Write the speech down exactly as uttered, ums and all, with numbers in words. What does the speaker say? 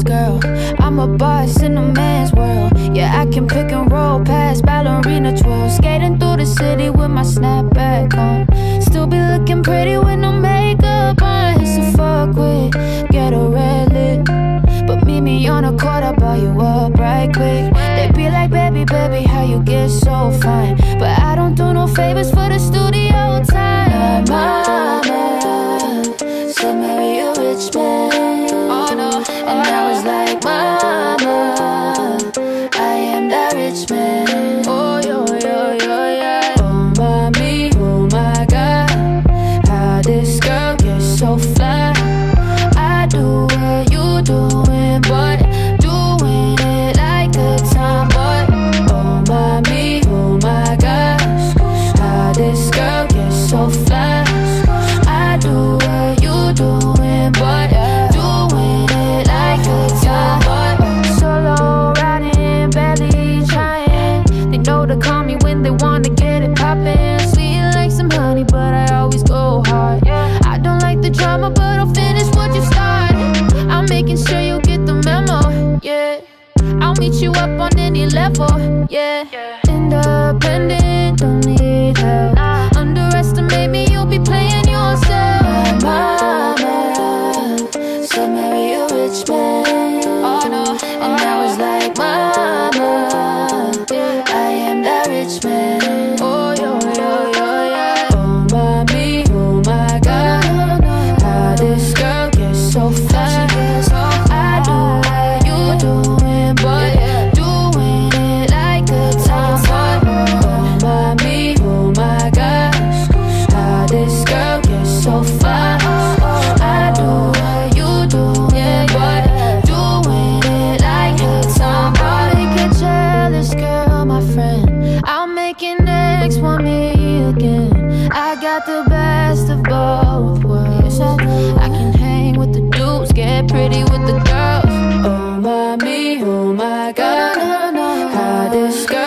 hottest girl. I'm a boss in a man's world. Yeah, I can pick and roll past ballerina twirl. Skating through the city with my snapback on. Still be looking pretty with no makeup on. It's a fuck with, get a red lip. But meet me on a court, I'll buy you up right quick. They be like, baby, baby, how you get so fine? But I don't do no favors for the studio time. My mama said marry a rich man. Oh no, and I was like, mama, I am that rich man. Oh yo, yo, yo, yeah. Oh mommy, oh my God, how this girl gets so fly. I do what you doing, but doing it like a tomboy. Oh mommy, oh my gosh, how this girl gets so fly. I do what you doing, but doing it like a tomboy. Solo riding, barely trying. They know to call me when they wanna get it poppin'. Sweet like some honey, but I always go hard. I don't like the drama, but I'll finish what you started. I'm making sure you get the memo, yeah. I'll meet you up on any level, yeah. Independent, don't need help. Underestimate me, you'll be playing yourself. My mama said marry a rich man. Oh no, and I was like, mama, I am that rich man. Oh yo, yo, yo, yeah. Oh mommy, oh my God, how this girl gets so fly. I do what you doing, but doing it like a tomboy. Oh mommy, oh my gosh, how this girl gets so fly. I do what you doing, but doing it like a tomboy. Get jealous, girl, my friend. I'll make it next, want me again. I got the best of both worlds. I can hang with the dudes, get pretty with the girls. Oh mommy, oh my God, how this girl